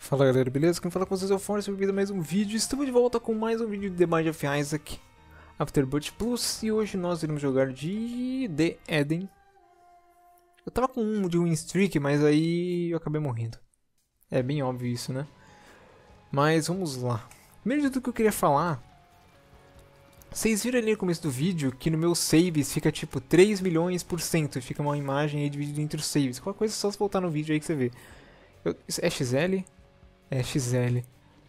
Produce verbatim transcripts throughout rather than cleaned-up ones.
Fala galera, beleza? Quem fala com vocês é o Force, bem-vindo a mais um vídeo. Estamos de volta com mais um vídeo de The Mind of Isaac Afterbirth Plus. E hoje nós iremos jogar de The Eden. Eu tava com um de win streak, mas aí eu acabei morrendo. É bem óbvio isso, né? Mas vamos lá. Primeiro de tudo que eu queria falar, vocês viram ali no começo do vídeo que no meu saves fica tipo três milhões por cento. Fica uma imagem aí dividida entre os saves. Qualquer coisa é só se voltar no vídeo aí que você vê. Eu, é X L? É X L.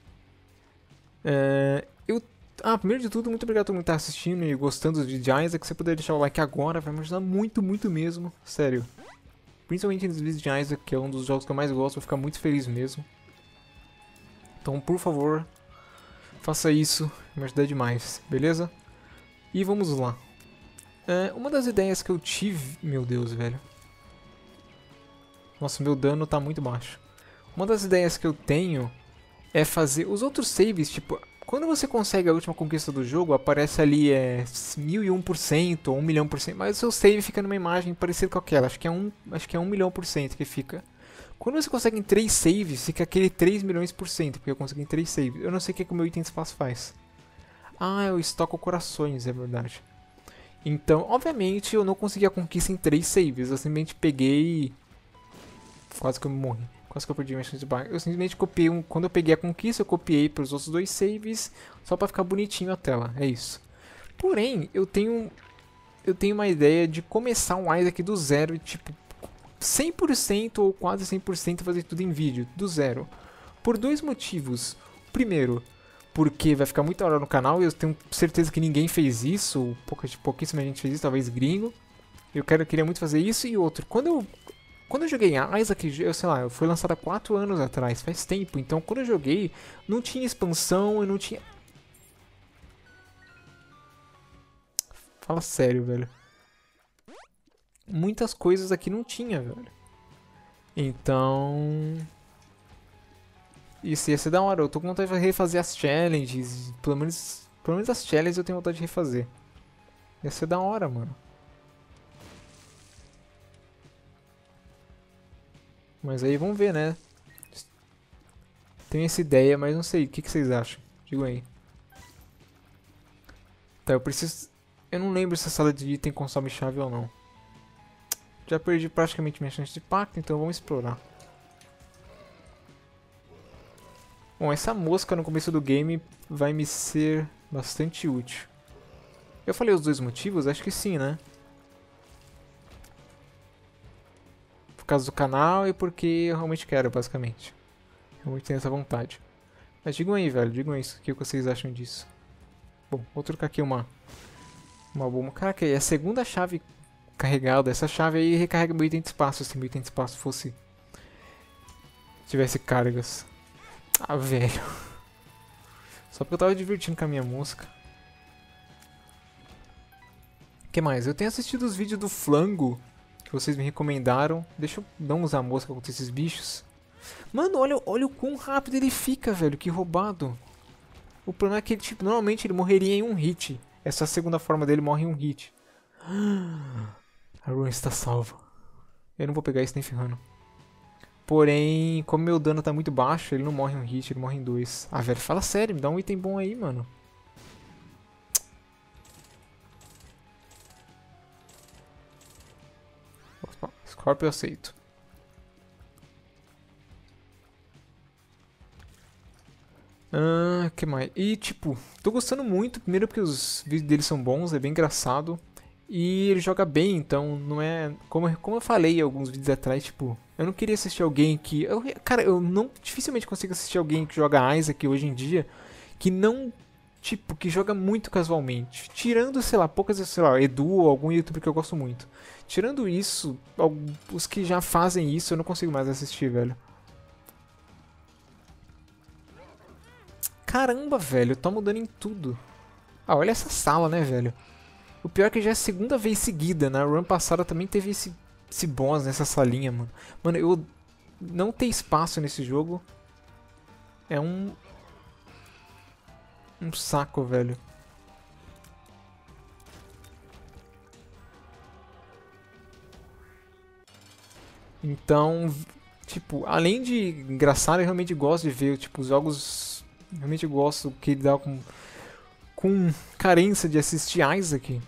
É, eu, ah, primeiro de tudo, muito obrigado a todo mundo que tá assistindo e gostando dos vídeos de Isaac. Se você puder deixar o like agora, vai me ajudar muito, muito mesmo. Sério. Principalmente nos vídeos de Isaac, que é um dos jogos que eu mais gosto, vou ficar muito feliz mesmo. Então, por favor, faça isso, me ajuda demais, beleza? E vamos lá. É, uma das ideias que eu tive... Meu Deus, velho. Nossa, meu dano tá muito baixo. Uma das ideias que eu tenho é fazer os outros saves, tipo, quando você consegue a última conquista do jogo, aparece ali é mil e um por cento ou um milhão por cento, mas o seu save fica numa imagem parecida com aquela, acho que é um, acho que é um milhão por cento que fica. Quando você consegue em três saves, fica aquele três milhões por cento, porque eu consegui em três saves. Eu não sei o que, que o meu item de espaço faz. Ah, eu estoco corações, é verdade. Então, obviamente, eu não consegui a conquista em três saves, eu simplesmente peguei... Quase que eu morri. Quase que eu perdi minha chance de barra. Eu simplesmente copiei um. Quando eu peguei a conquista, eu copiei para os outros dois saves. Só para ficar bonitinho a tela. É isso. Porém, eu tenho. Eu tenho uma ideia de começar um Isaac do zero. Tipo, cem por cento ou quase cem por cento fazer tudo em vídeo. Do zero. Por dois motivos. Primeiro, porque vai ficar muita hora no canal. E eu tenho certeza que ninguém fez isso. Pouca, pouquíssima gente fez isso. Talvez gringo. Eu, quero, eu queria muito fazer isso. E outro, quando eu. Quando eu joguei Isaac, eu sei lá, foi lançado há quatro anos atrás, faz tempo. Então, quando eu joguei, não tinha expansão e não tinha... Fala sério, velho. Muitas coisas aqui não tinha, velho. Então... Isso ia ser da hora. Eu tô com vontade de refazer as challenges. Pelo menos, pelo menos as challenges eu tenho vontade de refazer. Ia ser da hora, mano. Mas aí vamos ver, né? Tenho essa ideia, mas não sei. O que, que vocês acham? Digam aí. Tá, eu preciso... Eu não lembro se a sala de item consome chave ou não. Já perdi praticamente minha chance de pacto, então vamos explorar. Bom, essa mosca no começo do game vai me ser bastante útil. Eu falei os dois motivos? Acho que sim, né? Por causa do canal e porque eu realmente quero, basicamente. Eu realmente tenho essa vontade. Mas digam aí, velho, digam isso, o que vocês acham disso. Bom, vou trocar aqui uma... Uma bomba. Caraca, é a segunda chave carregada. Essa chave aí recarrega meu item de espaço, se meu item de espaço fosse... Tivesse cargas. Ah, velho. Só porque eu tava divertindo com a minha música. O que mais? Eu tenho assistido os vídeos do Flango que vocês me recomendaram. Deixa eu não usar a mosca contra esses bichos. Mano, olha, olha o quão rápido ele fica, velho. Que roubado. O problema é que ele, tipo, normalmente ele morreria em um hit. Essa segunda forma dele morre em um hit. A Ruin está salva. Eu não vou pegar isso nem ferrando. Porém, como meu dano tá muito baixo, ele não morre em um hit, ele morre em dois. Ah, velho, fala sério, me dá um item bom aí, mano. Opa, Scorpio eu aceito. Ah, que mais? E tipo, tô gostando muito, primeiro porque os vídeos dele são bons, é bem engraçado. E ele joga bem, então não é... Como, como eu falei alguns vídeos atrás, tipo... Eu não queria assistir alguém que... Eu, cara, eu não dificilmente consigo assistir alguém que joga Isaac hoje em dia que não... Tipo, que joga muito casualmente. Tirando, sei lá, poucas, sei lá, Edu ou algum youtuber que eu gosto muito. Tirando isso, os que já fazem isso eu não consigo mais assistir, velho. Caramba, velho, eu tô mudando em tudo. Ah, olha essa sala, né, velho. O pior é que já é a segunda vez seguida, na run passada também teve esse, esse boss nessa salinha, mano. Mano, eu não ter espaço nesse jogo é um... Um saco, velho. Então, Tipo, além de engraçado, eu realmente gosto de ver, tipo, os jogos... Realmente gosto que ele dá com... Com carência de assistir Isaac.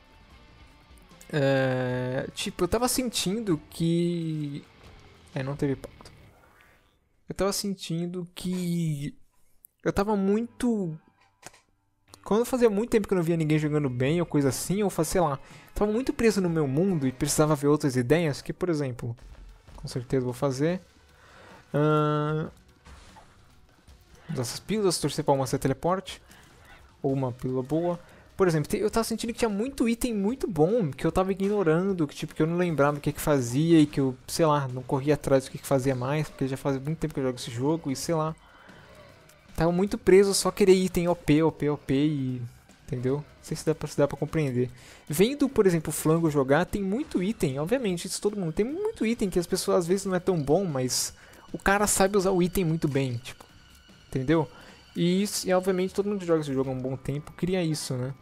É, tipo, eu tava sentindo que... É, não teve pauta. Eu tava sentindo que... Eu tava muito... Quando fazia muito tempo que eu não via ninguém jogando bem ou coisa assim, eu fazia, sei lá... Tava muito preso no meu mundo e precisava ver outras ideias, que, por exemplo... Com certeza vou fazer... Uh... Essas pílulas, torcer pra uma ser teleporte. Ou uma pílula boa. Por exemplo, eu tava sentindo que tinha muito item muito bom que eu tava ignorando, que tipo, que eu não lembrava o que que fazia e que eu, sei lá, não corria atrás do que que fazia mais, porque já faz muito tempo que eu jogo esse jogo e sei lá. Tava muito preso só querer item O P, O P, O P e... Entendeu? Não sei se dá pra, se dá pra compreender. Vendo, por exemplo, o Flango jogar, tem muito item, obviamente, isso todo mundo. Tem muito item que as pessoas às vezes não é tão bom, mas o cara sabe usar o item muito bem, tipo. Entendeu? E, isso, e obviamente todo mundo que joga esse jogo há um bom tempo cria isso, né?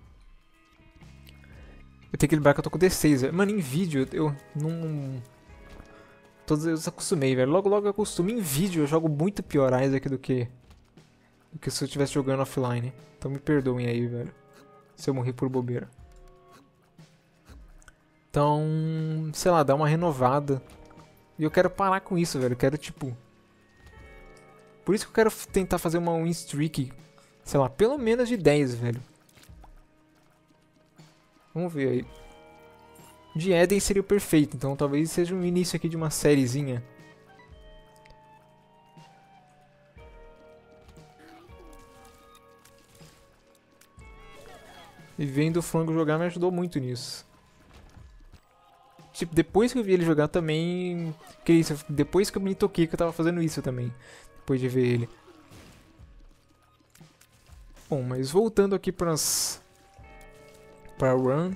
Eu tenho que lembrar que eu tô com D seis, velho. Mano, em vídeo eu não... Todos eu acostumei, velho. Logo, logo eu acostumo. Em vídeo eu jogo muito pior Isaac do que... Do que se eu estivesse jogando offline. Então me perdoem aí, velho. Se eu morrer por bobeira. Então... Sei lá, dar uma renovada. E eu quero parar com isso, velho. Eu quero, tipo... Por isso que eu quero tentar fazer uma win streak... Sei lá, pelo menos de dez, velho. Vamos ver aí. De Eden seria o perfeito, então talvez seja um início aqui de uma sériezinha. E vendo o Flango jogar me ajudou muito nisso. Tipo, depois que eu vi ele jogar também... Que isso, depois que eu me toquei que eu tava fazendo isso também. Depois de ver ele. Bom, mas voltando aqui pras... Pra run.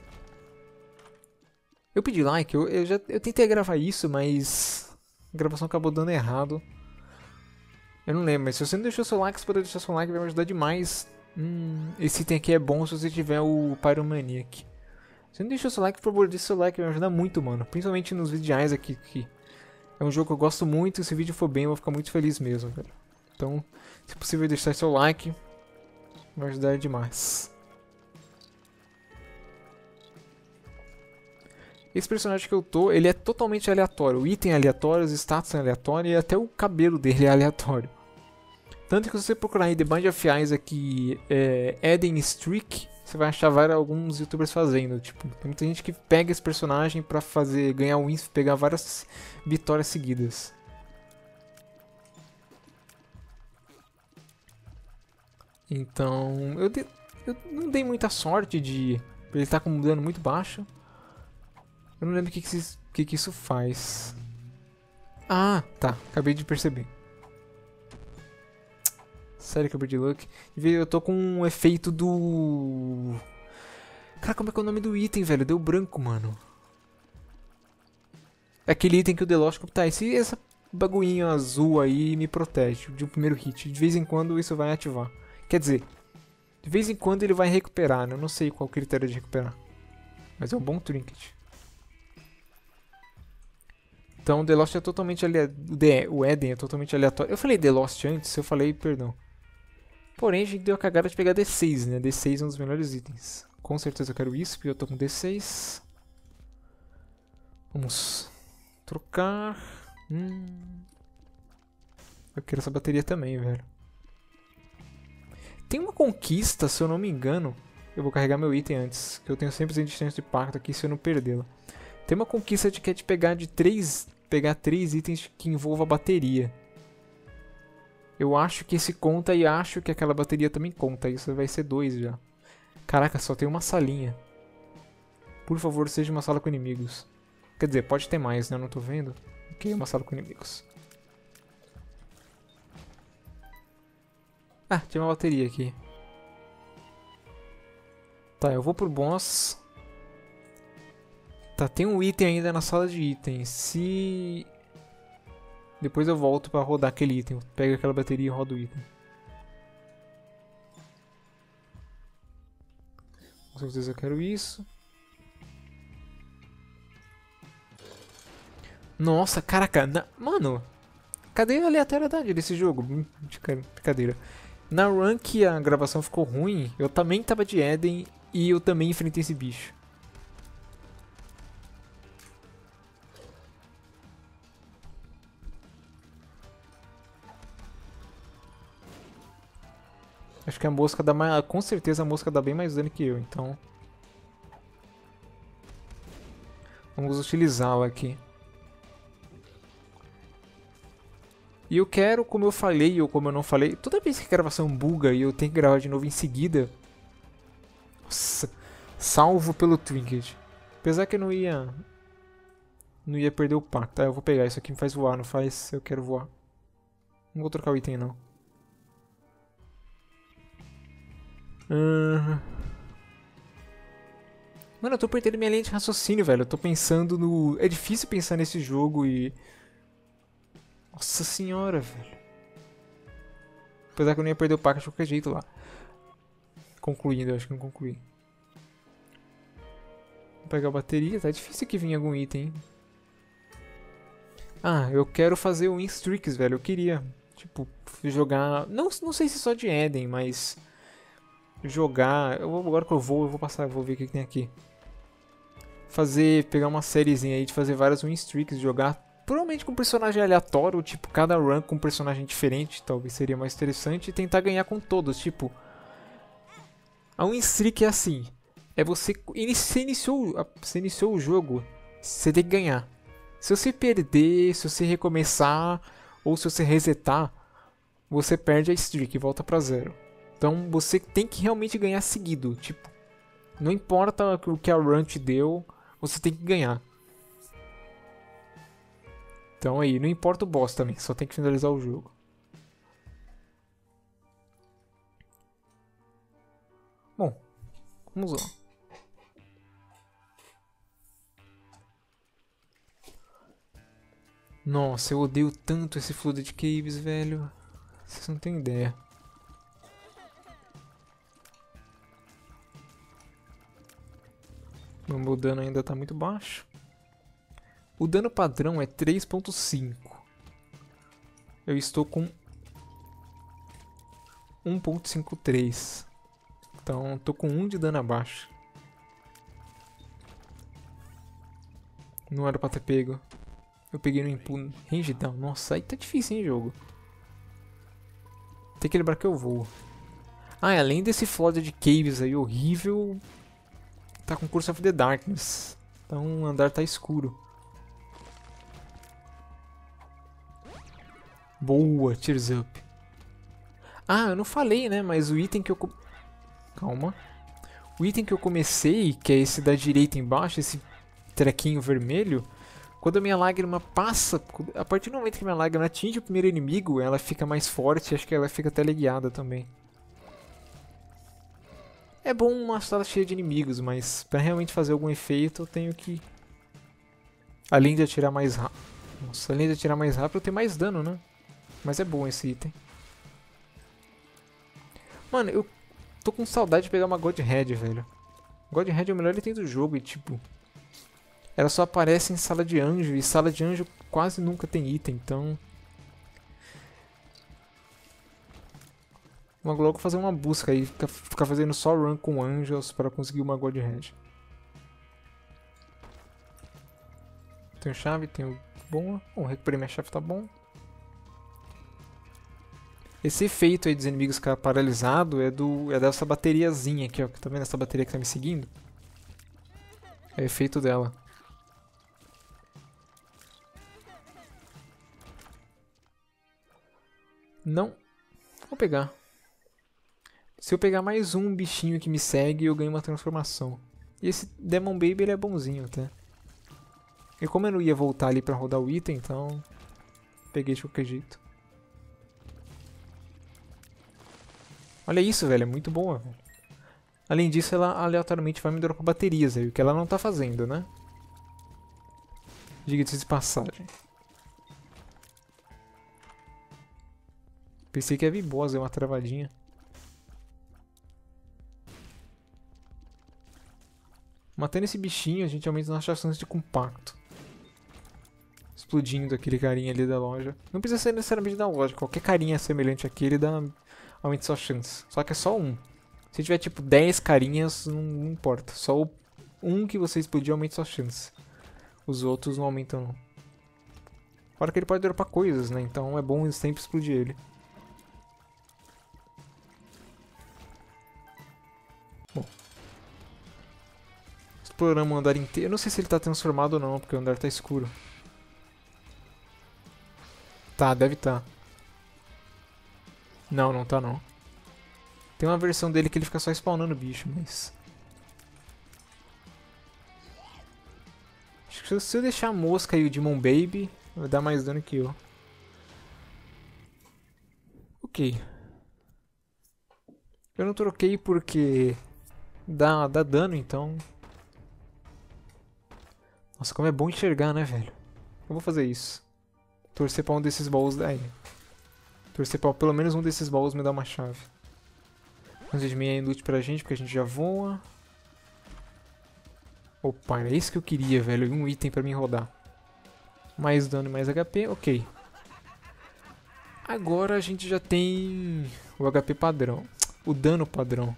Eu pedi like, eu, eu já eu tentei gravar isso, mas... A gravação acabou dando errado. Eu não lembro, mas se você não deixou seu like, você pode deixar seu like, vai me ajudar demais. Hum, esse item aqui é bom se você tiver o Pyromaniac. Se você não deixou seu like, por favor, deixa seu like, vai me ajudar muito, mano. Principalmente nos vídeos de Isaac, que é um jogo que eu gosto muito, e se o vídeo for bem, eu vou ficar muito feliz mesmo, velho. Então, se possível, deixar seu like, vai ajudar demais. Esse personagem que eu tô, ele é totalmente aleatório. O item é aleatório, os status são aleatórios e até o cabelo dele é aleatório. Tanto que se você procurar aí The Band of Isaac é, Eden Streak, você vai achar vários, alguns youtubers fazendo. Tipo, tem muita gente que pega esse personagem pra fazer, ganhar wins, pegar várias vitórias seguidas. Então, eu, de, eu não dei muita sorte de ele estar com um dano muito baixo. Eu não lembro o que, que, isso, que, que isso faz. Ah, tá. Acabei de perceber. Sério que eu perdi luck. Eu tô com um efeito do... Cara, como é que é o nome do item, velho? Deu branco, mano. É aquele item que o The Lost... Tá, esse, essa baguinho azul aí me protege de um primeiro hit. De vez em quando isso vai ativar. Quer dizer, de vez em quando ele vai recuperar, né? Eu não sei qual o critério de recuperar. Mas é um bom trinket. Então, The Lost é totalmente aleatório. O Eden é totalmente aleatório. Eu falei The Lost antes, eu falei, perdão. Porém, a gente deu a cagada de pegar D seis, né? D seis é um dos melhores itens. Com certeza eu quero isso, porque eu tô com D seis. Vamos trocar. Hum. Eu quero essa bateria também, velho. Tem uma conquista, se eu não me engano. Eu vou carregar meu item antes, que eu tenho cem por cento de chance de pacto aqui se eu não perdê-la. Tem uma conquista de que é de pegar de três, pegar três itens que envolvam a bateria. Eu acho que esse conta e acho que aquela bateria também conta. Isso vai ser dois já. Caraca, só tem uma salinha. Por favor, seja uma sala com inimigos. Quer dizer, pode ter mais, né? Eu não tô vendo. Ok, uma sala com inimigos. Ah, tinha uma bateria aqui. Tá, eu vou pro boss. Tá, tem um item ainda na sala de itens. Se... Depois eu volto pra rodar aquele item. Pego aquela bateria e rodo o item. Com certeza eu quero isso. Nossa, caraca, na... mano, cadê a aleatoriedade desse jogo? Brincadeira. Na run que a gravação ficou ruim, eu também tava de Eden e eu também enfrentei esse bicho. Acho que a mosca dá mais... Com certeza a mosca dá bem mais dano que eu, então... Vamos utilizá-la aqui. E eu quero, como eu falei ou como eu não falei, toda vez que a gravação buga e eu tenho que gravar de novo em seguida... Nossa, salvo pelo Trinket. Apesar que eu não ia... Não ia perder o pacto. Tá, eu vou pegar. Isso aqui me faz voar, não faz... Eu quero voar. Não vou trocar o item, não. Uhum. Mano, eu tô perdendo minha linha de raciocínio, velho. Eu tô pensando no... É difícil pensar nesse jogo e... Nossa senhora, velho. Apesar que eu não ia perder o pacto de qualquer jeito lá. Concluindo, eu acho que não concluí. Vou pegar a bateria. Tá difícil que vir algum item, hein? Ah, eu quero fazer o Win Streaks, velho. Eu queria, tipo, jogar... Não, não sei se só de Eden, mas... Jogar... Eu vou, agora que eu vou, eu vou passar, eu vou ver o que, que tem aqui. Fazer... Pegar uma sériezinha aí de fazer várias Win Streaks, jogar... Provavelmente com um personagem aleatório, tipo, cada run com um personagem diferente, talvez seria mais interessante. E tentar ganhar com todos, tipo... A Win Streak é assim... É você... Você iniciou, você iniciou o jogo, você tem que ganhar. Se você perder, se você recomeçar, ou se você resetar, você perde a streak e volta pra zero. Então você tem que realmente ganhar seguido. Tipo, não importa o que a run te deu, você tem que ganhar. Então aí, não importa o boss também, só tem que finalizar o jogo. Bom, vamos lá. Nossa, eu odeio tanto esse Flooded Caves, velho. Vocês não têm ideia. O meu dano ainda tá muito baixo. O dano padrão é três ponto cinco. Eu estou com um ponto cinquenta e três. Então, tô com um de dano abaixo. Não era pra ter pego. Eu peguei no impulso. Range down. Nossa, aí tá difícil, hein, jogo. Tem que lembrar que eu vou. Ah, e além desse Flooded Caves aí horrível, tá com Curse of the Darkness. Então o andar tá escuro. Boa, Tears Up. Ah, eu não falei, né? Mas o item que eu... Calma. O item que eu comecei, que é esse da direita embaixo, esse trequinho vermelho... Quando a minha lágrima passa, a partir do momento que a minha lágrima atinge o primeiro inimigo, ela fica mais forte e acho que ela fica teleguiada também. É bom uma sala cheia de inimigos, mas pra realmente fazer algum efeito eu tenho que... Além de atirar mais rápido... Nossa, além de atirar mais rápido eu tenho mais dano, né? Mas é bom esse item. Mano, eu tô com saudade de pegar uma God Head, velho. God Head é o melhor item do jogo e tipo... Ela só aparece em sala de anjo, e sala de anjo quase nunca tem item, então... Vou logo fazer uma busca aí, ficar fazendo só run com anjos para conseguir uma God Head. Tenho chave, tenho... Boa. Bom, recuperei minha chave, tá bom. Esse efeito aí dos inimigos ficar paralisado é, do, é dessa bateriazinha aqui, ó. Tá vendo essa bateria que tá me seguindo? É o efeito dela. Não. Vou pegar. Se eu pegar mais um bichinho que me segue, eu ganho uma transformação. E esse Demon Baby ele é bonzinho até. E como eu não ia voltar ali pra rodar o item, então... Peguei de qualquer jeito. Olha isso, velho. É muito boa, velho. Além disso, ela aleatoriamente vai me dropar baterias aí, o que ela não tá fazendo, né? Diga-se de passagem. Pensei que ia vir boss, é uma travadinha. Matando esse bichinho, a gente aumenta nossas chances de compacto. explodindo aquele carinha ali da loja. Não precisa ser necessariamente da loja, qualquer carinha semelhante àquele dá, aumenta sua chance. Só que é só um. Se tiver tipo dez carinhas, não, não importa. Só o um que você explodir aumenta sua chance. Os outros não aumentam não. Fora que ele pode dropar coisas, né? Então é bom sempre explodir ele. Bom. Exploramos o andar inteiro. Eu não sei se ele tá transformado ou não, porque o andar tá escuro. Tá, deve tá. Não, não tá não. Tem uma versão dele que ele fica só spawnando bicho, mas... Acho que se eu deixar a mosca e o Demon Baby, vai dar mais dano que eu. Ok. Eu não troquei porque dá, dá dano, então... Nossa, como é bom enxergar, né, velho? Eu vou fazer isso. Torcer pra um desses baús daí. Torcer pra pelo menos um desses baús me dar uma chave. Antes de mim é loot pra gente, porque a gente já voa. Opa, era isso que eu queria, velho. Um item pra mim rodar. Mais dano e mais H P, ok. Agora a gente já tem o H P padrão. O dano padrão.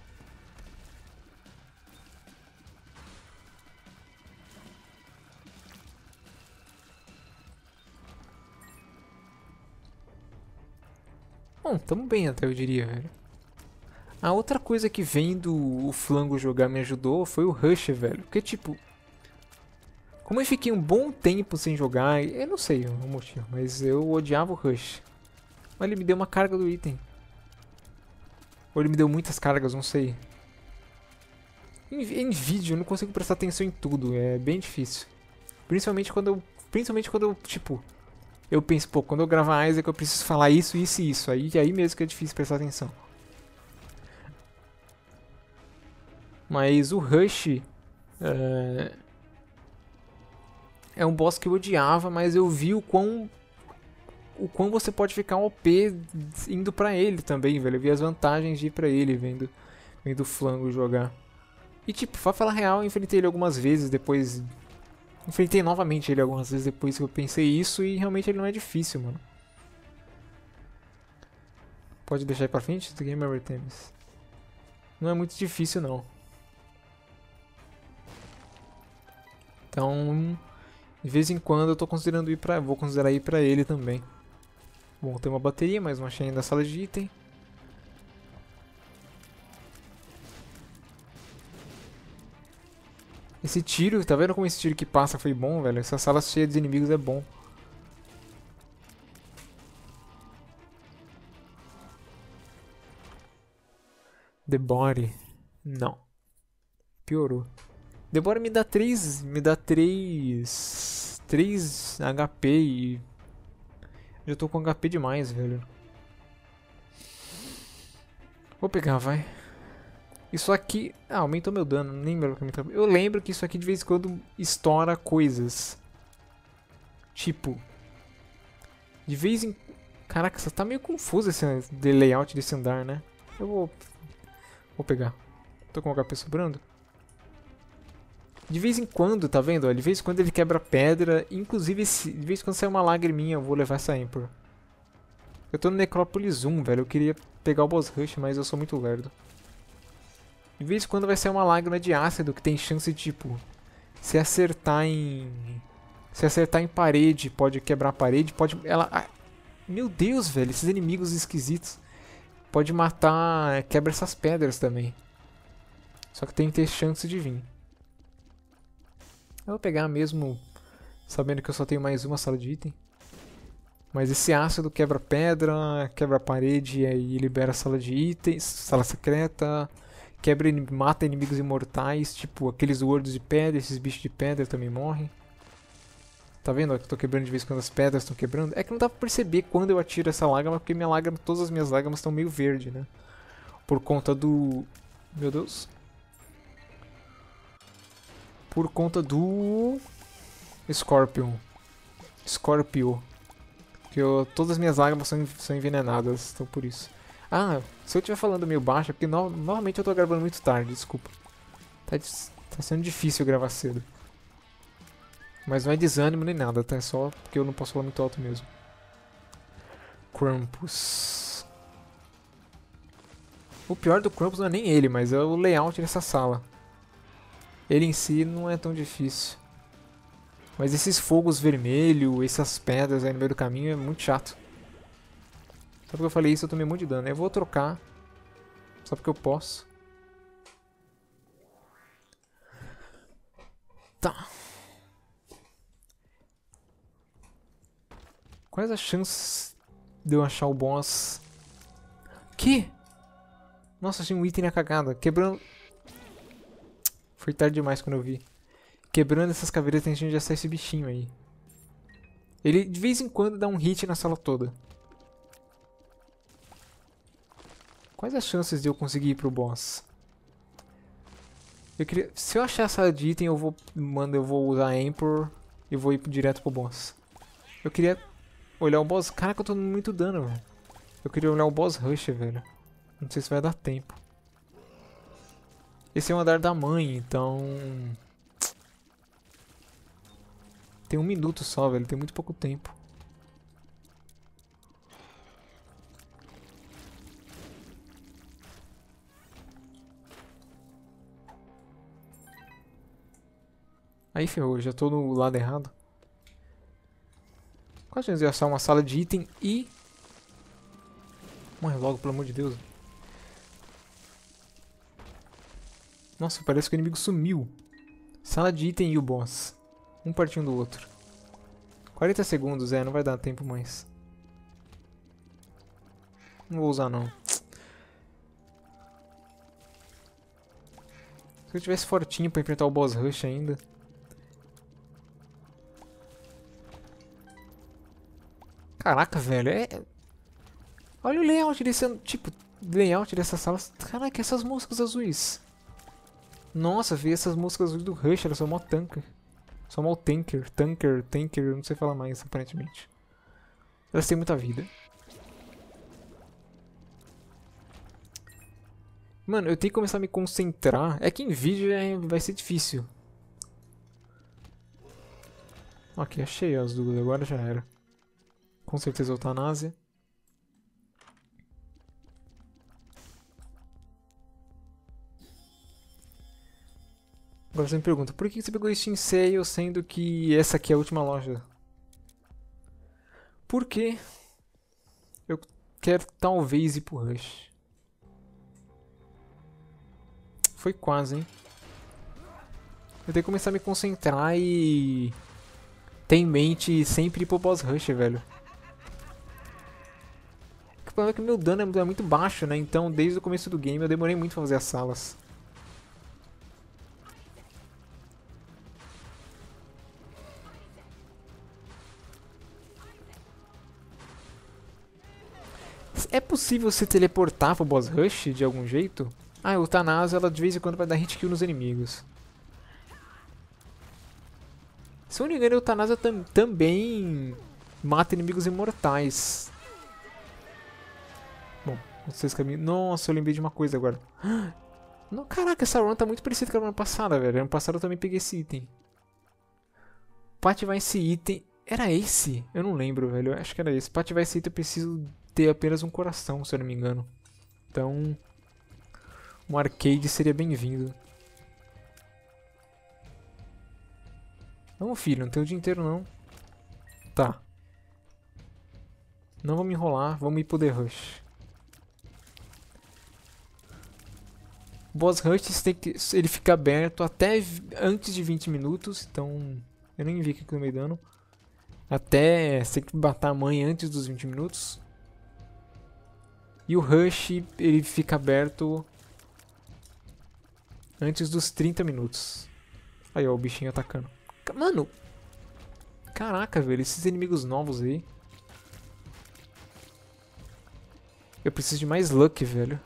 Bom, tamo bem até, eu diria, velho. A outra coisa que vendo o flango jogar me ajudou foi o Rush, velho. Porque, tipo... Como eu fiquei um bom tempo sem jogar, eu não sei o motivo, mas eu odiava o Rush. Mas ele me deu uma carga do item. Ou ele me deu muitas cargas, não sei. Em, em vídeo eu não consigo prestar atenção em tudo, é bem difícil. Principalmente quando eu... Principalmente quando eu, tipo... Eu penso, pô, quando eu gravar Isaac eu preciso falar isso, isso e isso. Aí, aí mesmo que é difícil prestar atenção. Mas o Rush... É... é um boss que eu odiava, mas eu vi o quão... O quão você pode ficar O P indo pra ele também, velho. Eu vi as vantagens de ir pra ele, vendo, vendo o flango jogar. E tipo, pra falar real, eu enfrentei ele algumas vezes, depois... Enfrentei novamente ele algumas vezes depois que eu pensei isso e realmente ele não é difícil, mano. Pode deixar aí pra frente? The Game Artemis. Não é muito difícil, não. Então, de vez em quando eu tô considerando ir pra... Vou considerar ir pra ele também. Bom, tem uma bateria, mais uma chain da sala de item. Esse tiro, tá vendo como esse tiro que passa foi bom, velho? Essa sala cheia de inimigos é bom. The Body. Não. Piorou. The Body me dá três... Me dá três... três H P e... Já tô com H P demais, velho. Vou pegar, vai. Isso aqui... Ah, aumentou meu dano. Nem lembro que aumentou. Eu lembro que isso aqui de vez em quando estoura coisas. Tipo... De vez em... Caraca, você tá meio confuso esse de layout desse andar, né? Eu vou... Vou pegar. Tô com H P sobrando. De vez em quando, tá vendo? De vez em quando ele quebra pedra. Inclusive, esse... de vez em quando sai uma lagriminha, eu vou levar essa Emperor. Eu tô no Necrópolis um, velho. Eu queria pegar o Boss Rush, mas eu sou muito lerdo. De vez em quando vai sair uma lágrima de ácido que tem chance de, tipo... Se acertar em... Se acertar em parede, pode quebrar a parede, pode... Ela... Ah, meu Deus, velho. Esses inimigos esquisitos. Pode matar... Quebra essas pedras também. Só que tem que ter chance de vir. Eu vou pegar mesmo... Sabendo que eu só tenho mais uma sala de item. Mas esse ácido quebra pedra, quebra a parede e aí libera a sala de itens, sala secreta... Quebra, mata inimigos imortais, tipo aqueles words de pedra, esses bichos de pedra também morrem. Tá vendo? Ó, que eu tô quebrando de vez em quando as pedras estão quebrando. É que não dá pra perceber quando eu atiro essa lágrima, porque minha lágrima, todas as minhas lágrimas estão meio verde, né? Por conta do... Meu Deus. Por conta do... Scorpion. Scorpio. Porque eu, todas as minhas lágrimas são, são envenenadas, então por isso. Ah, se eu estiver falando meio baixo, é porque no, normalmente eu tô gravando muito tarde, desculpa. Tá, tá sendo difícil gravar cedo. Mas não é desânimo nem nada, tá? É só porque eu não posso falar muito alto mesmo. Krampus. O pior do Krampus não é nem ele, mas é o layout dessa sala. Ele em si não é tão difícil. Mas esses fogos vermelhos, essas pedras aí no meio do caminho é muito chato. Só porque eu falei isso eu tomei muito de dano. Eu vou trocar. Só porque eu posso. Tá. Quais as chances de eu achar o boss? Que? Nossa, achei um item na cagada. Quebrando... Foi tarde demais quando eu vi. Quebrando essas caveiras tem chance de achar esse bichinho aí. Ele de vez em quando dá um hit na sala toda. Quais as chances de eu conseguir ir pro boss? Eu queria... Se eu achar a sala de item, eu vou... Mano, eu vou usar a Emperor e vou ir direto pro boss. Eu queria olhar o boss... Caraca, eu tô dando muito dano, velho. Eu queria olhar o boss rush, velho. Não sei se vai dar tempo. Esse é o andar da mãe, então... Tem um minuto só, velho. Tem muito pouco tempo. Aí ferrou, já tô no lado errado. Quase chance de achar uma sala de item e... Morre logo, pelo amor de Deus. Nossa, parece que o inimigo sumiu. Sala de item e o boss. Um pertinho do outro. quarenta segundos, é, não vai dar tempo mais. Não vou usar não. Se eu tivesse fortinho pra enfrentar o boss rush ainda. Caraca, velho, é... Olha o layout desse... Tipo, layout dessa sala. Caraca, essas moscas azuis. Nossa, vi essas moscas azuis do Rush, elas são mó tanker. São mó tanker, tanker, tanker, não sei falar mais, aparentemente. Elas têm muita vida. Mano, eu tenho que começar a me concentrar. É que em vídeo é, vai ser difícil. Ok, achei as duas, agora já era. Com certeza eutanásia. Agora você me pergunta, por que você pegou isso em sale sendo que essa aqui é a última loja? Porque eu quero talvez ir pro Rush. Foi quase, hein? Eu tenho que começar a me concentrar e... ter em mente sempre ir pro boss Rush, velho. O problema é que meu dano é muito baixo, né? Então desde o começo do game eu demorei muito pra fazer as salas. É possível se teleportar pro boss rush de algum jeito? Ah, a Eutanásia ela de vez em quando vai dar hit kill nos inimigos. Se eu não me engano, a Eutanásia tam também mata inimigos imortais. Bom, vocês caminham. Nossa, eu lembrei de uma coisa agora. Não, caraca, essa run tá muito parecida com a ano passada, velho. Ano passado eu também peguei esse item. Pra ativar esse item. Era esse? Eu não lembro, velho. Eu acho que era esse. Pra ativar esse item eu preciso ter apenas um coração, se eu não me engano. Então, um arcade seria bem-vindo. Não, filho, não tem o dia inteiro não. Tá. Não vamos enrolar, vamos ir pro The Rush. O Boss Rush tem que, ele fica aberto até antes de vinte minutos, então eu nem vi que eu tomei dano. Até você tem que matar a mãe antes dos vinte minutos. E o Rush, ele fica aberto antes dos trinta minutos. Aí, ó, o bichinho atacando. Mano! Caraca, velho, esses inimigos novos aí. Eu preciso de mais luck, velho.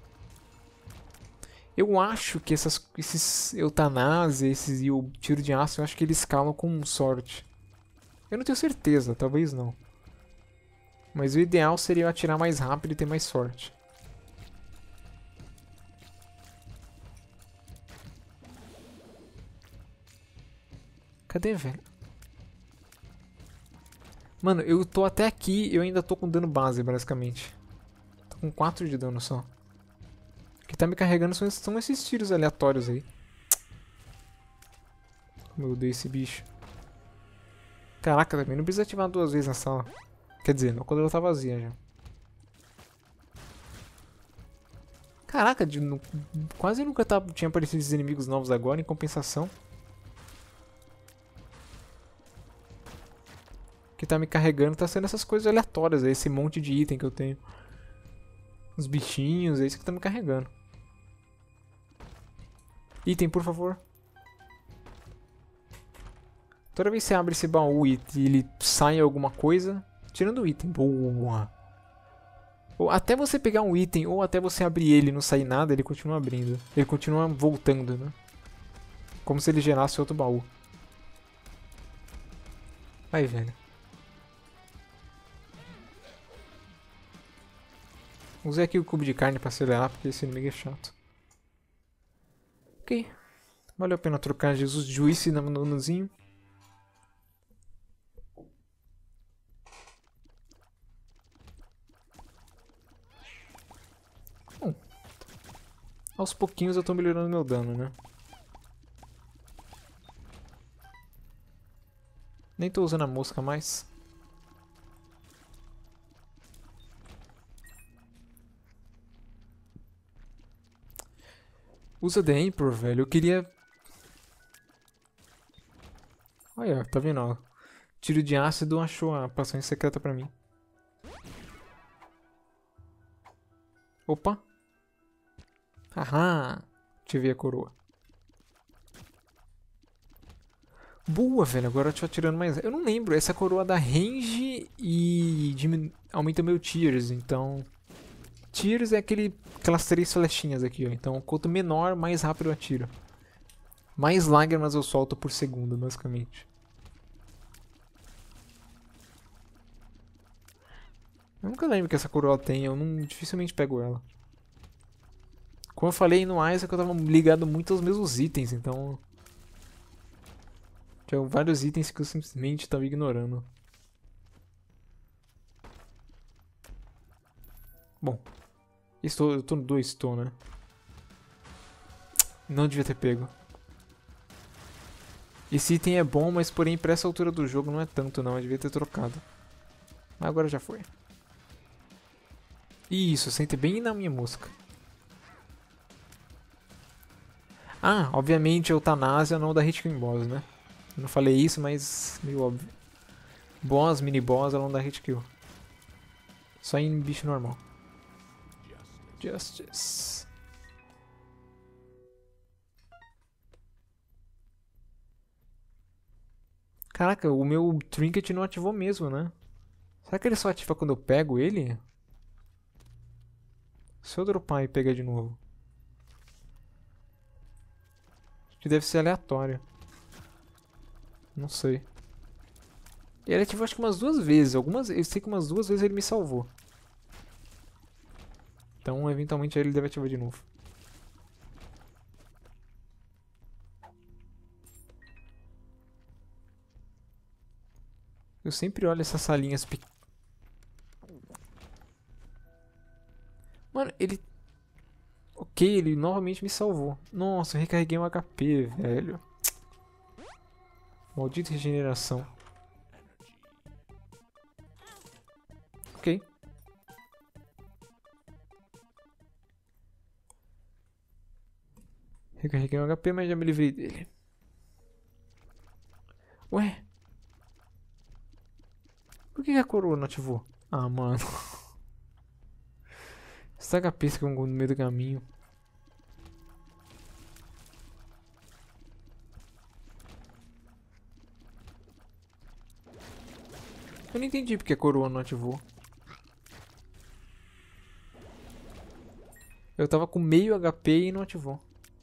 Eu acho que essas, esses eutanásia, esses e o tiro de aço, eu acho que eles escalam com sorte. Eu não tenho certeza, talvez não. Mas o ideal seria eu atirar mais rápido e ter mais sorte. Cadê, velho? Mano, eu tô até aqui e eu ainda tô com dano base, basicamente. Tô com quatro de dano só. O que tá me carregando são, são esses tiros aleatórios aí. Como eu odeio esse bicho. Caraca, também não precisa ativar duas vezes na sala. Quer dizer, não quando ela tá vazia já. Caraca, de, nu- quase nunca tá, tinha aparecido esses inimigos novos agora, em compensação. O que tá me carregando tá sendo essas coisas aleatórias aí, esse monte de item que eu tenho. Os bichinhos, é isso que tá me carregando. Item, por favor. Toda vez que você abre esse baú e ele sai alguma coisa, tirando o item. Boa! Ou até você pegar um item, ou até você abrir ele e não sair nada, ele continua abrindo. Ele continua voltando, né? Como se ele gerasse outro baú. Vai, velho. Usei aqui o cubo de carne pra acelerar, porque esse inimigo é chato. Ok. Valeu a pena trocar Jesus Juice no nozinho. Bom, aos pouquinhos eu tô melhorando meu dano, né? Nem tô usando a mosca mais. Usa The Emperor, velho. Eu queria... Olha, tá vendo? Ó. Tiro de ácido achou a passagem secreta pra mim. Opa! Aham! Tive a coroa. Boa, velho. Agora eu tô atirando mais. Eu não lembro. Essa coroa dá range e dimin... aumenta meu tiers. Então, tiers é aquele... aquelas três flechinhas aqui, ó. Então, quanto menor, mais rápido eu atiro. Mais lágrimas eu solto por segundo, basicamente. Eu nunca lembro que essa coroa tem. Eu não dificilmente pego ela. Como eu falei no Isaac, eu tava ligado muito aos mesmos itens, então... Tinha vários itens que eu simplesmente tava ignorando. Bom, estou, eu tô no dois, estou, né? Não devia ter pego. Esse item é bom, mas porém pra essa altura do jogo não é tanto não, eu devia ter trocado. Mas agora já foi. Isso, sente bem na minha mosca. Ah, obviamente a eutanásia não da Hit Kill em boss, né? Eu não falei isso, mas meio óbvio. Boss, mini boss, ela não dá hit kill. Só em bicho normal. Justice. Caraca, o meu Trinket não ativou mesmo, né? Será que ele só ativa quando eu pego ele? Se eu dropar e pegar de novo. Acho que deve ser aleatório. Não sei. Ele ativou acho que umas duas vezes. Algumas, eu sei que umas duas vezes ele me salvou. Então, eventualmente, ele deve ativar de novo. Eu sempre olho essas salinhas pequenas. Mano, ele... Ok, ele novamente me salvou. Nossa, eu recarreguei um H P, velho. Maldita regeneração. Ok. Recarreguei um H P, mas já me livrei dele. Ué? Por que a coroa não ativou? Ah, mano. Esse H P fica no meio do caminho. Eu não entendi porque a coroa não ativou. Eu tava com meio H P e não ativou.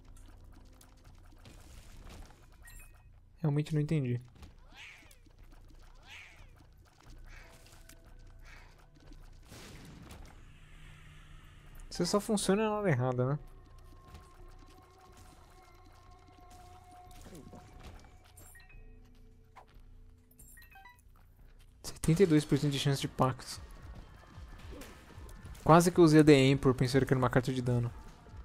Realmente não entendi. Você só funciona na hora errada, né? Você trinta e dois por cento de chance de pacto. Quase que eu usei a The Emperor pensando que era uma carta de dano.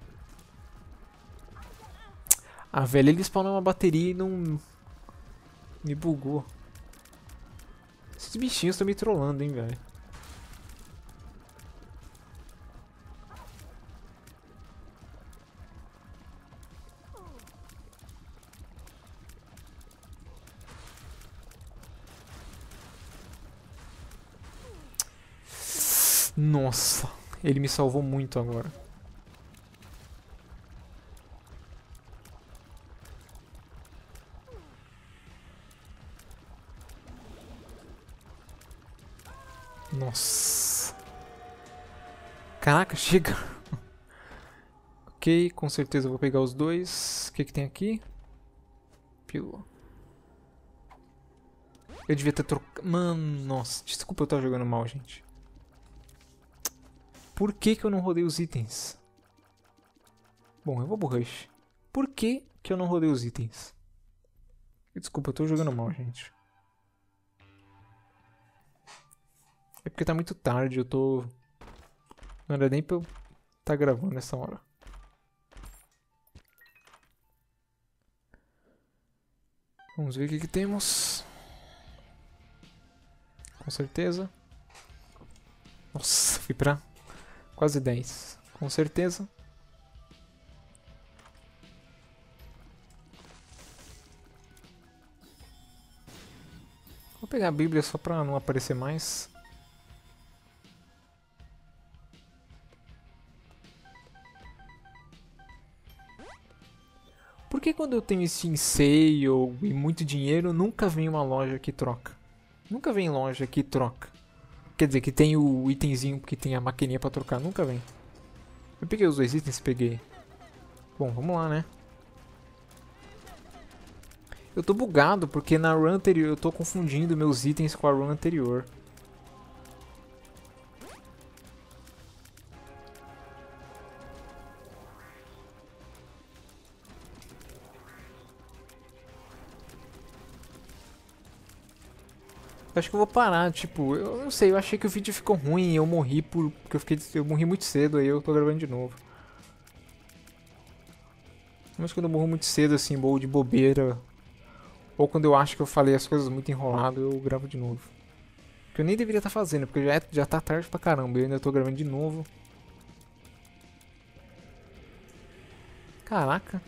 Ah, velho, ele spawnou uma bateria e não... me bugou. Esses bichinhos estão me trollando, hein, velho. Nossa, ele me salvou muito agora. Nossa. Caraca, chega. Ok, com certeza eu vou pegar os dois. O que que tem aqui? Pílula. Eu devia ter trocado... Mano, nossa. Desculpa eu estar jogando mal, gente. Por que que eu não rodei os itens? Bom, eu vou pro rush. Por que que eu não rodei os itens? Desculpa, eu tô jogando mal, gente. É porque tá muito tarde, eu tô... Não era nem pra eu tá gravando nessa hora. Vamos ver o que que temos. Com certeza. Nossa, fui pra quase dez. Com certeza. Vou pegar a Bíblia só pra não aparecer mais. Por que quando eu tenho Steam Sale e muito dinheiro, nunca vem uma loja que troca? Nunca vem loja que troca. Quer dizer, que tem o itemzinho que tem a maquininha pra trocar. Nunca vem. Eu peguei os dois itens, peguei. Bom, vamos lá, né? Eu tô bugado porque na run anterior eu tô confundindo meus itens com a run anterior. Acho que eu vou parar, tipo, eu não sei, eu achei que o vídeo ficou ruim e eu morri por, porque eu, fiquei, eu morri muito cedo, aí eu tô gravando de novo. Mas quando eu morro muito cedo, assim, ou de bobeira, ou quando eu acho que eu falei as coisas muito enrolado, eu gravo de novo. Que eu nem deveria estar fazendo, porque já, é, já tá tarde pra caramba, eu ainda tô gravando de novo. Caraca.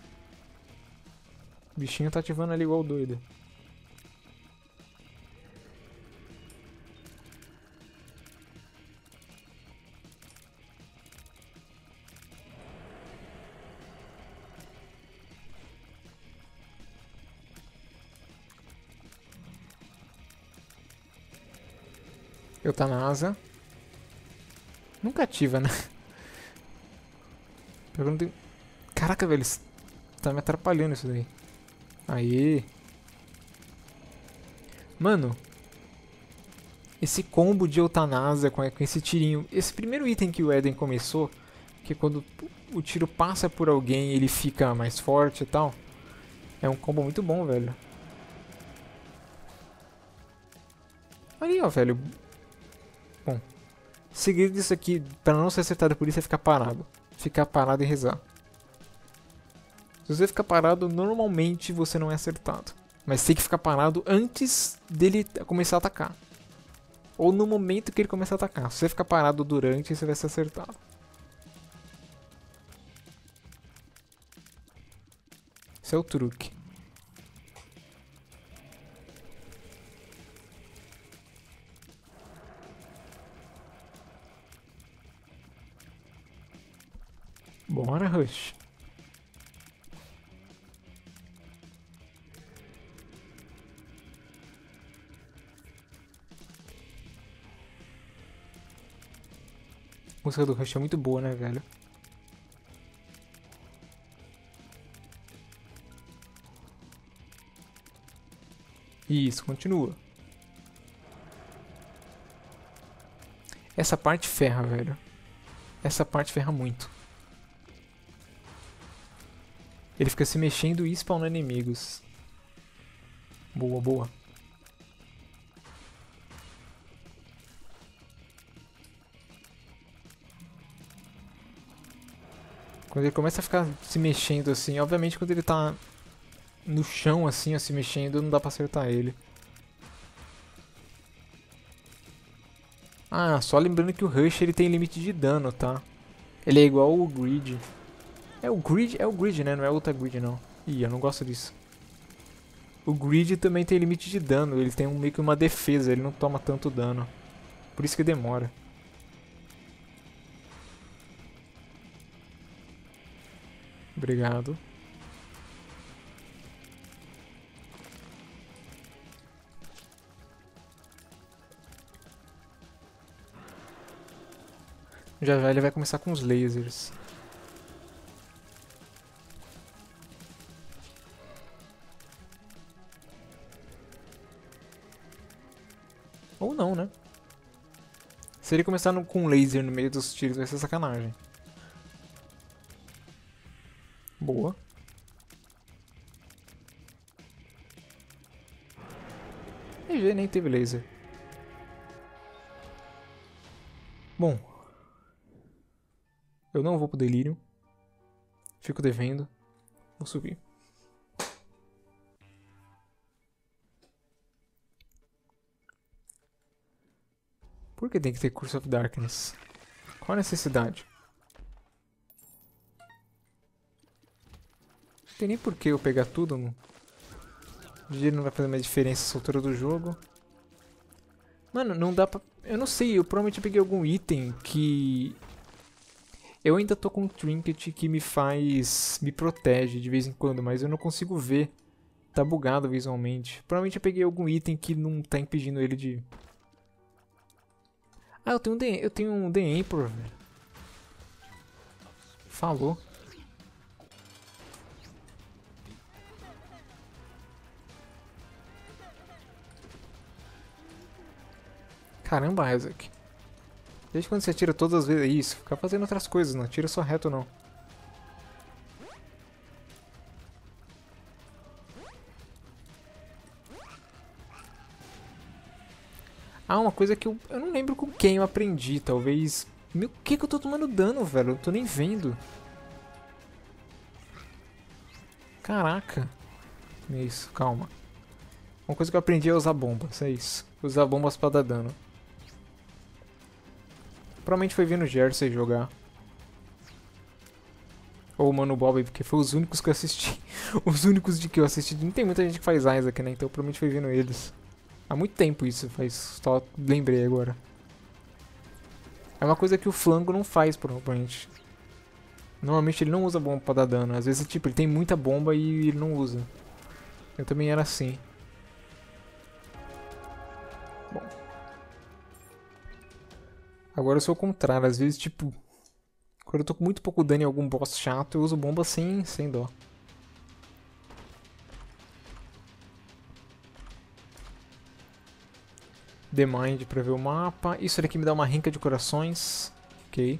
O bichinho tá ativando ali igual doido. Eutanásia. Nunca ativa, né? Pergunta... Caraca, velho. Tá me atrapalhando isso daí. Aí. Mano. Esse combo de eutanásia com esse tirinho. Esse primeiro item que o Eden começou. Que quando o tiro passa por alguém ele fica mais forte e tal. É um combo muito bom, velho. Olha aí, ó, velho. Bom. Segredo disso aqui, pra não ser acertado por isso, é ficar parado. Ficar parado e rezar. Se você ficar parado, normalmente você não é acertado. Mas tem que ficar parado antes dele começar a atacar. Ou no momento que ele começar a atacar. Se você ficar parado durante, você vai ser acertado. Esse é o truque. Bora, Rush. A música do Rush é muito boa, né, velho? Isso, continua. Essa parte ferra, velho. Essa parte ferra muito. Ele fica se mexendo e spawnando inimigos. Boa, boa. Quando ele começa a ficar se mexendo assim, obviamente quando ele tá no chão assim, ó, se mexendo, não dá pra acertar ele. Ah, só lembrando que o Rush ele tem limite de dano, tá? Ele é igual o Grid. É o Grid, é o Grid, né? Não é outra Grid não. Ih, eu não gosto disso. O Grid também tem limite de dano, ele tem um, meio que uma defesa, ele não toma tanto dano. Por isso que demora. Obrigado. Já já ele vai começar com os lasers. Ou não, né? Se ele começar no, com um laser no meio dos tiros vai ser sacanagem. Boa. G G, nem teve laser. Bom. Eu não vou pro delírio. Fico devendo. Vou subir. Por que tem que ter Curse of Darkness? Qual a necessidade? Não tem nem por que eu pegar tudo. No dia não vai fazer mais diferença essa altura do jogo. Mano, não dá pra... Eu não sei, eu provavelmente peguei algum item que... Eu ainda tô com um trinket que me faz... Me protege de vez em quando, mas eu não consigo ver. Tá bugado visualmente. Provavelmente eu peguei algum item que não tá impedindo ele de... Ah, eu tenho um The, eu tenho um The Emperor, velho. Falou. Caramba, Isaac. Desde quando você atira todas as vezes... Isso, fica fazendo outras coisas, não atira só reto não. Ah, uma coisa que eu... Eu não lembro com quem eu aprendi, talvez... Meu, o que que eu tô tomando dano, velho? Eu tô nem vendo. Caraca. Isso, calma. Uma coisa que eu aprendi é usar bombas, é isso. Usar bombas pra dar dano. Provavelmente foi vendo o Jersey jogar. Ou o Mano Bob, porque foi os únicos que eu assisti. Os únicos de que eu assisti. Não tem muita gente que faz Isaac, né? Então provavelmente foi vendo eles. Há muito tempo isso, faz, só lembrei agora. É uma coisa que o Flango não faz, provavelmente. Normalmente ele não usa bomba pra dar dano. Às vezes, tipo, ele tem muita bomba e ele não usa. Eu também era assim. Bom. Agora eu sou o contrário. Às vezes, tipo... Quando eu tô com muito pouco dano em algum boss chato, eu uso bomba sem, sem dó. The Mind pra ver o mapa. Isso daqui me dá uma rinca de corações. Ok.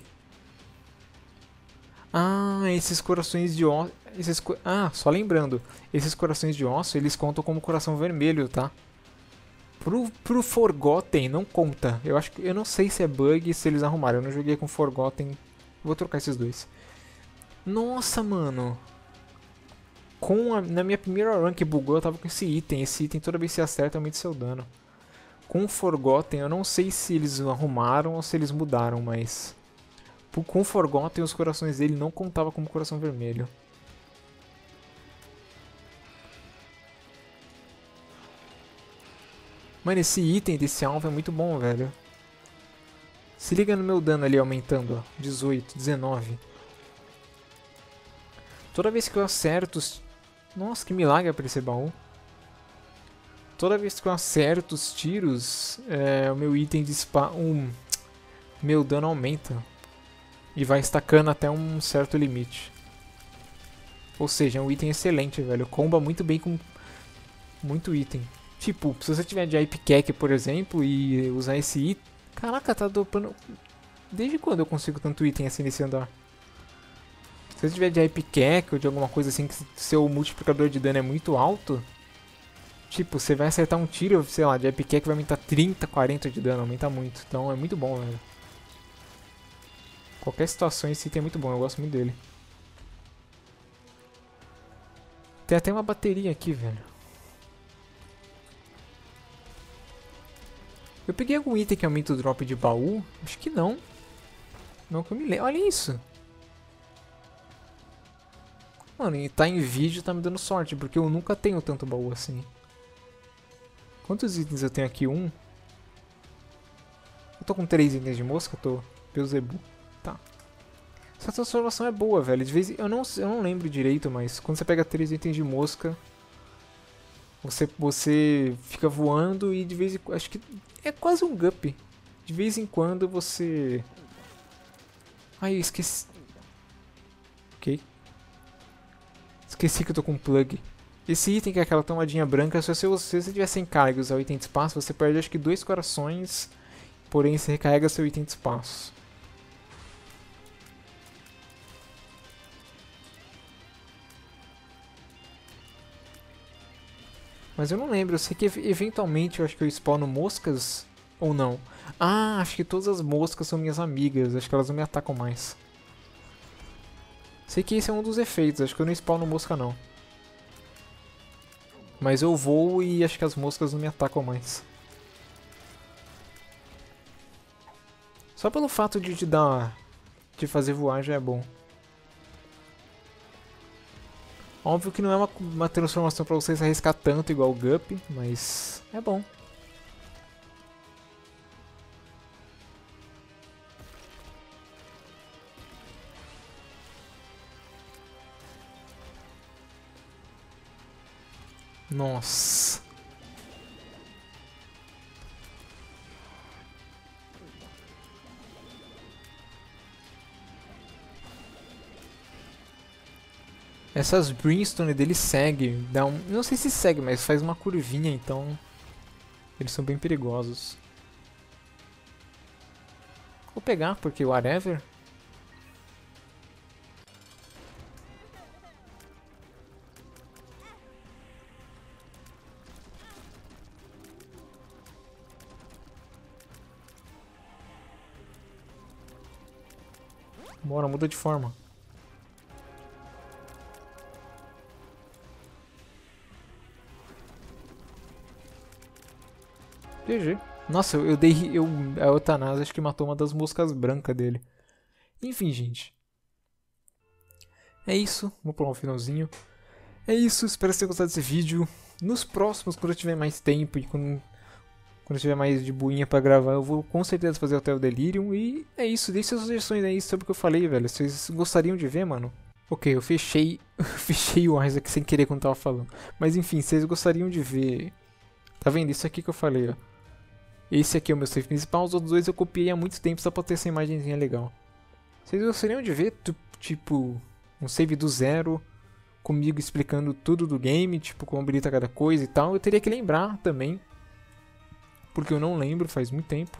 Ah, esses corações de osso... Esses co... Ah, só lembrando. Esses corações de osso, eles contam como coração vermelho, tá? Pro, pro Forgotten não conta. Eu acho que... Eu não sei se é bug, se eles arrumaram. Eu não joguei com Forgotten. Vou trocar esses dois. Nossa, mano. Com a... Na minha primeira run que bugou, eu tava com esse item. Esse item, toda vez que você acerta, aumenta seu dano. Com o Forgotten, eu não sei se eles arrumaram ou se eles mudaram, mas... Com o Forgotten, os corações dele não contavam como coração vermelho. Mano, esse item desse alvo é muito bom, velho. Se liga no meu dano ali aumentando, ó. dezoito, dezenove. Toda vez que eu acerto... Os... Nossa, que milagre aparecer baú. Toda vez que eu acerto os tiros, é, o meu item de spa... Um, meu dano aumenta. E vai estacando até um certo limite. Ou seja, é um item excelente, velho. Comba muito bem com muito item. Tipo, se você tiver de Ipecac, por exemplo, e usar esse item... Caraca, tá dropando... Desde quando eu consigo tanto item assim nesse andar? Se você tiver de Ipecac ou de alguma coisa assim que seu multiplicador de dano é muito alto... Tipo, você vai acertar um tiro, sei lá, de Ipecac vai aumentar trinta, quarenta de dano, aumenta muito. Então é muito bom, velho. Qualquer situação esse item é muito bom, eu gosto muito dele. Tem até uma bateria aqui, velho. Eu peguei algum item que aumenta o drop de baú? Acho que não. Não que eu me lembro. Olha isso. Mano, e tá em vídeo, tá me dando sorte, porque eu nunca tenho tanto baú assim. Quantos itens eu tenho aqui? Um. Eu tô com três itens de mosca, tô. Beuzebu. Tá. Essa transformação é boa, velho. De vez em... eu, não, eu não lembro direito, mas quando você pega três itens de mosca, você, você fica voando e de vez em quando... Acho que é quase um guppy. De vez em quando você... Ai, eu esqueci... Ok. Esqueci que eu tô com um plug. Esse item que é aquela tomadinha branca, se você, se você tiver sem carga e usar o item de espaço, você perde acho que dois corações, porém você recarrega seu item de espaço. Mas eu não lembro, eu sei que eventualmente eu acho que eu spawno moscas ou não. Ah, acho que todas as moscas são minhas amigas, acho que elas não me atacam mais. Sei que esse é um dos efeitos, acho que eu não spawno mosca não. Mas eu voo e acho que as moscas não me atacam mais. Só pelo fato de te dar... de fazer voar já é bom. Óbvio que não é uma, uma transformação pra vocês arriscar tanto igual o Guppy, mas é bom. Nossa. Essas Brimstone dele segue, dá um, não sei se segue, mas faz uma curvinha, então eles são bem perigosos. Vou pegar porque whatever. Bora, muda de forma. G G. Nossa, eu, eu dei. Eu, a Eutanasia acho que matou uma das moscas brancas dele. Enfim, gente. É isso. Vou pular um finalzinho. É isso. Espero que vocês tenham gostado desse vídeo. Nos próximos, quando eu tiver mais tempo e quando, quando eu tiver mais de boinha pra gravar, eu vou com certeza fazer Hotel Delirium. E é isso. Deixe suas sugestões aí sobre o que eu falei, velho. Vocês gostariam de ver, mano? Ok, eu fechei, fechei o Isaac sem querer quando tava falando. Mas enfim, vocês gostariam de ver... Tá vendo? Isso aqui que eu falei, ó. Esse aqui é o meu save principal, os outros dois eu copiei há muito tempo só pra ter essa imagenzinha legal. Vocês gostariam de ver, tipo, um save do zero, comigo explicando tudo do game, tipo, como habilita cada coisa e tal? Eu teria que lembrar também, porque eu não lembro, faz muito tempo.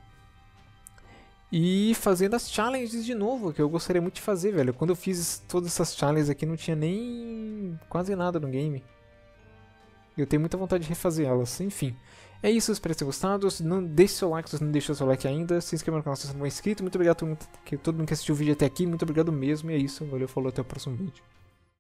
E fazendo as challenges de novo, que eu gostaria muito de fazer, velho. Quando eu fiz todas essas challenges aqui, não tinha nem quase nada no game. Eu tenho muita vontade de refazer elas, enfim. É isso, espero que tenham gostado. Não deixe seu like se você não deixou seu like ainda. Se inscreva no canal se você não é inscrito. Muito obrigado a todo mundo que assistiu o vídeo até aqui. Muito obrigado mesmo. E é isso. Valeu, falou, até o próximo vídeo.